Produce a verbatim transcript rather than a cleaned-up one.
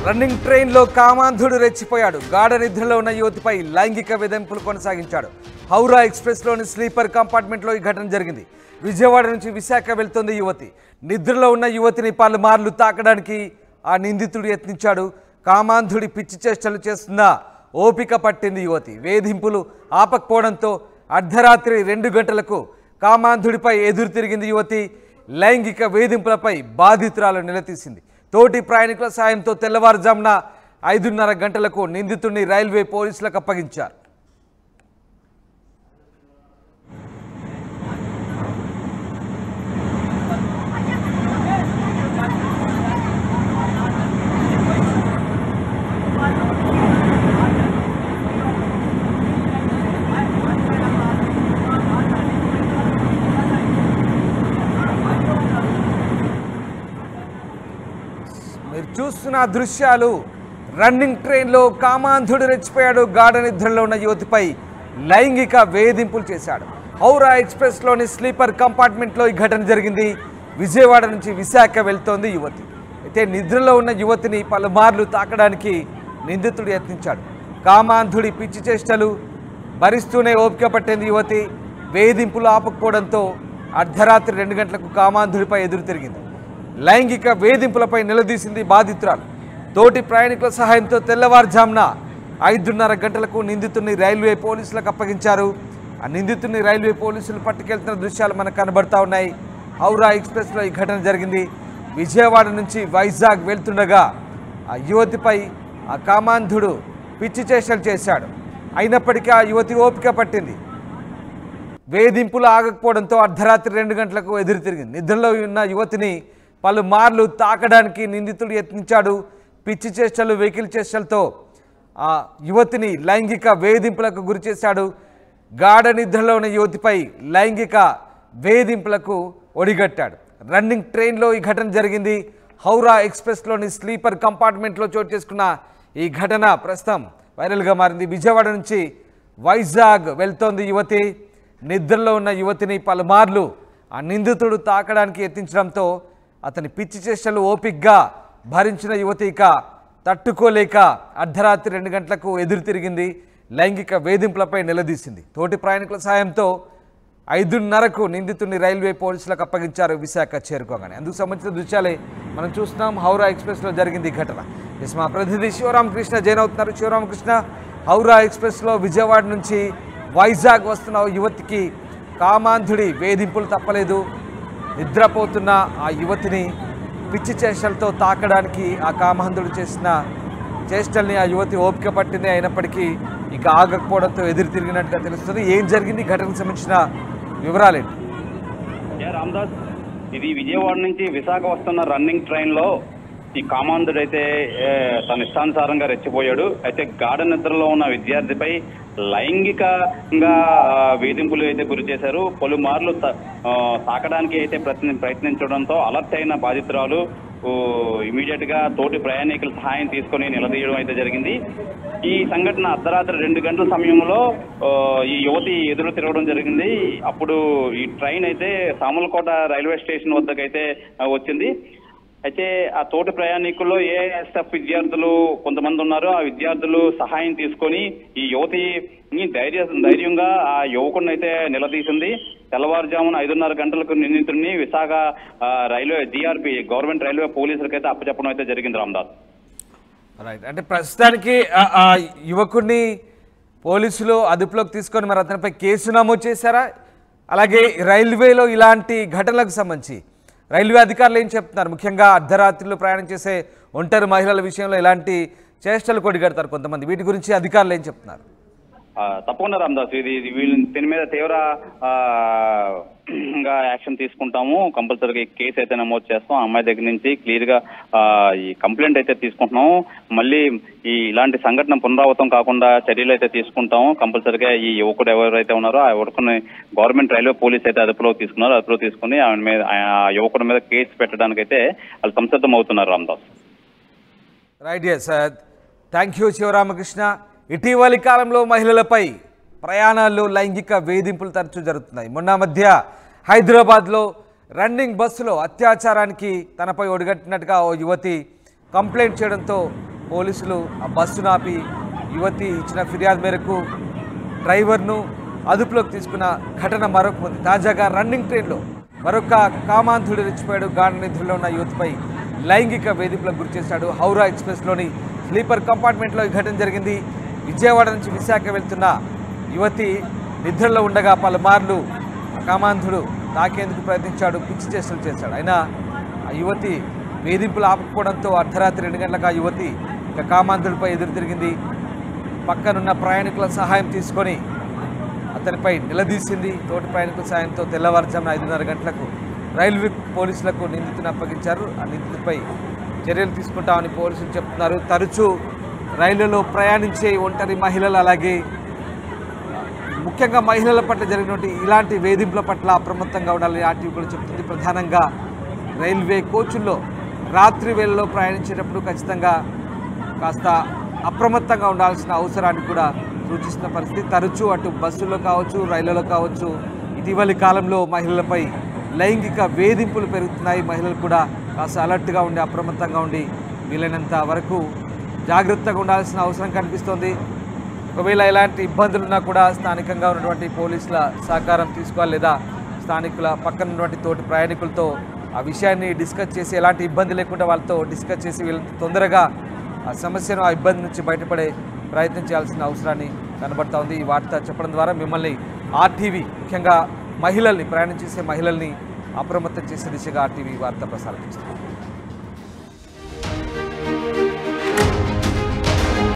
Running ట్రైన్లో కామాంధుడు రెచ్చిపోయాడు. గాఢ నిద్రలో ఉన్న యువతిపై లైంగిక వేధింపులు కొనసాగించాడు. హౌరా ఎక్స్ప్రెస్లోని స్లీపర్ కంపార్ట్మెంట్లో ఈ ఘటన జరిగింది. విజయవాడ నుంచి విశాఖ వెళ్తోంది యువతి. నిద్రలో ఉన్న యువతిని పలుమార్లు తాకడానికి ఆ నిందితుడు యత్నించాడు. కామాంధుడి పిచ్చి చేష్టలు చేస్తున్నా ఓపిక పట్టింది యువతి. వేధింపులు ఆపకపోవడంతో అర్ధరాత్రి రెండు గంటలకు కామాంధుడిపై ఎదురు తిరిగింది యువతి. లైంగిక వేధింపులపై బాధితురాలు నిలదీసింది. తోటి ప్రయాణికుల సాయంతో తెల్లవారుజామున ఐదున్నర గంటలకు నిందితుడిని రైల్వే పోలీసులకు అప్పగించారు. మీరు చూస్తున్న దృశ్యాలు రన్నింగ్ ట్రైన్లో కామాంధుడు రెచ్చిపోయాడు. గాఢ నిద్రలో ఉన్న యువతిపై లైంగిక వేధింపులు చేశాడు. హౌరా ఎక్స్ప్రెస్లోని స్లీపర్ కంపార్ట్మెంట్లో ఈ ఘటన జరిగింది. విజయవాడ నుంచి విశాఖ వెళ్తోంది యువతి. అయితే నిద్రలో ఉన్న యువతిని పలుమార్లు తాకడానికి నిందితుడు యత్నించాడు. కామాంధుడి పిచ్చి చేష్టలు భరిస్తూనే ఓపిక పట్టింది యువతి. వేధింపులు ఆపకపోవడంతో అర్ధరాత్రి రెండు గంటలకు కామాంధుడిపై ఎదురు తిరిగింది. లైంగిక వేధింపులపై నిలదీసింది బాధితురాలు. తోటి ప్రయాణికుల సహాయంతో తెల్లవారుజామున ఐదున్నర గంటలకు నిందితుడిని రైల్వే పోలీసులకు అప్పగించారు. ఆ నిందితుడిని రైల్వే పోలీసులు పట్టుకెళ్తున్న దృశ్యాలు మనకు కనబడతా ఉన్నాయి. హౌరా ఎక్స్ప్రెస్లో ఈ ఘటన జరిగింది. విజయవాడ నుంచి వైజాగ్ వెళ్తుండగా ఆ యువతిపై ఆ కామాంధుడు పిచ్చి చేష్టలు చేశాడు. అయినప్పటికీ ఆ యువతి ఓపిక పట్టింది. వేధింపులు ఆగకపోవడంతో అర్ధరాత్రి రెండు గంటలకు ఎదురు తిరిగింది. నిద్రలో ఉన్న యువతిని పలుమార్లు తాకడానికి నిందితుడు యత్నించాడు. పిచ్చి చేష్టలు వెకిలి చేష్టలతో ఆ యువతిని లైంగిక వేధింపులకు గురి చేశాడు. గాఢ నిద్రలో ఉన్న యువతిపై లైంగిక వేధింపులకు ఒడిగట్టాడు. రన్నింగ్ ట్రైన్లో ఈ ఘటన జరిగింది. హౌరా ఎక్స్ప్రెస్లోని స్లీపర్ కంపార్ట్మెంట్లో చోటు చేసుకున్న ఈ ఘటన ప్రస్తుతం వైరల్గా మారింది. విజయవాడ నుంచి వైజాగ్ వెళ్తోంది యువతి. నిద్రలో ఉన్న యువతిని పలుమార్లు ఆ నిందితుడు తాకడానికి యత్నించడంతో అతని పిచ్చి చేష్టలు ఓపిక్గా భరించిన యువతి ఇక తట్టుకోలేక అర్ధరాత్రి రెండు గంటలకు ఎదురు తిరిగింది. లైంగిక వేధింపులపై నిలదీసింది. తోటి ప్రయాణికుల సాయంతో ఐదున్నరకు నిందితుడిని రైల్వే పోలీసులకు అప్పగించారు విశాఖ చేరుకోగానే. అందుకు సంబంధించిన దృశ్యాలే మనం చూస్తున్నాం. హౌరా ఎక్స్ప్రెస్లో జరిగింది ఈ ఘటన. ఎస్ మా ప్రతినిధి శివరామకృష్ణ జైన్ అవుతున్నారు. శివరామకృష్ణ, హౌరా ఎక్స్ప్రెస్లో విజయవాడ నుంచి వైజాగ్ వస్తున్న యువతికి కామాంధుడి వేధింపులు తప్పలేదు. నిద్రపోతున్న ఆ యువతిని పిచ్చి చేష్టలతో తాకడానికి ఆ కామాంధుడు చేసిన చేష్టల్ని ఆ యువతి ఓపిక పట్టింది. అయినప్పటికీ ఇక ఆగకపోవడంతో ఎదురు తిరిగినట్టుగా తెలుస్తుంది. ఏం జరిగింది ఘటనకు సంబంధించిన వివరాలేంటి? రామదాస్, ఇది విజయవాడ నుంచి విశాఖ వస్తున్న రన్నింగ్ ట్రైన్లో ఈ కామాంధుడు అయితే తన ఇష్టానుసారంగా రెచ్చిపోయాడు. అయితే గాఢ నిద్రలో ఉన్న విద్యార్థిపై లైంగికంగా వేధింపులు అయితే గురి చేశారు. పలుమార్లు తాకడానికి అయితే ప్రయత్నించడంతో అలర్ట్ అయిన బాధితురాలు ఇమీడియట్ గా తోటి ప్రయాణికుల సహాయం తీసుకుని నిలదీయడం అయితే జరిగింది. ఈ సంఘటన అర్ధరాత్రి రెండు గంటల సమయంలో ఈ యువతి ఎదురు తిరగడం జరిగింది. అప్పుడు ఈ ట్రైన్ అయితే సామర్లకోట రైల్వే స్టేషన్ వద్దకైతే వచ్చింది. అయితే ఆ తోటి ప్రయాణికుల్లో ఏఎస్ఎఫ్ విద్యార్థులు కొంతమంది ఉన్నారు. ఆ విద్యార్థులు సహాయం తీసుకొని ఈ యువతిని ధైర్య ధైర్యంగా ఆ యువకుడిని అయితే నిలదీసింది. తెల్లవారుజామున ఐదున్నర గంటలకు నిందితుడిని Visakha railway GRP government railway పోలీసులకు అయితే అప్పచెప్పడం అయితే జరిగింది. రామదాస్, రైట్. అంటే ప్రస్తుతానికి ఆ యువకుడిని పోలీసులు అదుపులోకి తీసుకొని మరి అతనిపై కేసు నమోదు చేశారా? అలాగే రైల్వేలో ఇలాంటి ఘటనలకు సంబంధించి రైల్వే అధికారులు ఏం చెప్తున్నారు? ముఖ్యంగా అర్ధరాత్రిలో ప్రయాణం చేసే ఒంటరి మహిళల విషయంలో ఇలాంటి చేష్టలు కొడిగడతారు కొంతమంది. వీటి గురించి అధికారులు ఏం చెప్తున్నారు? తప్పకుండా రామదాస్, ఇది వీళ్ళ దీని మీద తీవ్ర గా యాక్షన్ తీసుకుంటాము. కంపల్సరీగా కేసు అయితే నమోదు చేస్తాం. అమ్మాయి దగ్గర నుంచి క్లియర్ గా ఈ కంప్లైంట్ అయితే తీసుకుంటున్నాము. మళ్ళీ ఈ ఇలాంటి సంఘటన పునరావృతం కాకుండా చర్యలు అయితే తీసుకుంటాము. కంపల్సరీగా ఈ యువకుడు ఎవరైతే ఉన్నారో ఆ యువకుని గవర్నమెంట్ రైల్వే పోలీస్ అయితే అదుపులో తీసుకున్నారు. అదుపులో తీసుకుని ఆమె మీద ఆ యువకుడి మీద కేసు పెట్టడానికి అయితే వాళ్ళు సంసిద్ధం అవుతున్నారు. Ramadas, right. Yes, thank you Sivaramakrishna. ఇటీవలి కాలంలో మహిళలపై ప్రయాణాల్లో లైంగిక వేధింపులు తరచూ జరుగుతున్నాయి. మొన్న మధ్య హైదరాబాద్లో రన్నింగ్ బస్సులో అత్యాచారానికి తనపై ఒడిగట్టినట్టుగా ఓ యువతి కంప్లైంట్ చేయడంతో పోలీసులు ఆ బస్సును ఆపి యువతి ఇచ్చిన ఫిర్యాదు మేరకు డ్రైవర్ను అదుపులోకి తీసుకున్న ఘటన మరొక ఉంది. తాజాగా రన్నింగ్ ట్రైన్లో మరొక కామాంధుడు రెచ్చిపోయాడు. గాఢ నిద్రలో ఉన్న యువతిపై లైంగిక వేధింపులకు గురి చేశాడు. హౌరా ఎక్స్ప్రెస్లోని స్లీపర్ కంపార్ట్మెంట్లో ఈ ఘటన జరిగింది. విజయవాడ నుంచి విశాఖ వెళ్తున్న యువతి నిద్రలో ఉండగా పలుమార్లు కామాంధుడు తాకేందుకు ప్రయత్నించాడు, పిచ్చి చేష్టలు చేశాడు. అయినా ఆ యువతి వేధింపులు ఆపకపోవడంతో అర్ధరాత్రి రెండు గంటలకు ఆ యువతి ఇక కామాంధుడిపై ఎదురు తిరిగింది. పక్కనున్న ప్రయాణికుల సహాయం తీసుకొని అతనిపై నిలదీసింది. తోటి ప్రయాణికుల సాయంతో తెల్లవారుజామున ఐదున్నర గంటలకు రైల్వే పోలీసులకు నిందితుని అప్పగించారు. ఆ నిందితుడిపై చర్యలు తీసుకుంటామని పోలీసులు చెప్తున్నారు. తరచూ రైళ్లలో ప్రయాణించే ఒంటరి మహిళలు అలాగే ముఖ్యంగా మహిళల పట్ల జరిగినటువంటి ఇలాంటి వేధింపుల పట్ల అప్రమత్తంగా ఉండాలని ఆర్టీవీ కూడా చెప్తుంది. ప్రధానంగా రైల్వే కోచుల్లో రాత్రి వేళలో ప్రయాణించేటప్పుడు ఖచ్చితంగా కాస్త అప్రమత్తంగా ఉండాల్సిన అవసరాన్ని కూడా సూచిస్తున్న పరిస్థితి. తరచూ అటు బస్సుల్లో కావచ్చు, రైళ్లలో కావచ్చు ఇటీవలి కాలంలో మహిళలపై లైంగిక వేధింపులు పెరుగుతున్నాయి. మహిళలు కూడా కాస్త అలర్ట్గా ఉండి అప్రమత్తంగా ఉండి వీలైనంత వరకు జాగ్రత్తగా ఉండాల్సిన అవసరం కనిపిస్తోంది. ఒకవేళ ఎలాంటి ఇబ్బందులు ఉన్నా కూడా స్థానికంగా ఉన్నటువంటి పోలీసుల సహకారం తీసుకోవాలి, లేదా స్థానికుల పక్కన ఉన్నటువంటి తోటి ప్రయాణికులతో ఆ విషయాన్ని డిస్కస్ చేసి ఎలాంటి ఇబ్బంది లేకుండా వాళ్ళతో డిస్కస్ చేసి వీళ్ళని తొందరగా ఆ సమస్యను ఆ ఇబ్బంది నుంచి బయటపడే ప్రయత్నం చేయాల్సిన అవసరాన్ని కనబడతా ఉంది. ఈ వార్త చెప్పడం ద్వారా మిమ్మల్ని ఆర్టీవీ ముఖ్యంగా మహిళల్ని ప్రయాణం చేసే మహిళల్ని అప్రమత్తం చేసే దిశగా ఆర్టీవీ వార్త ప్రసారం చేస్తుంది.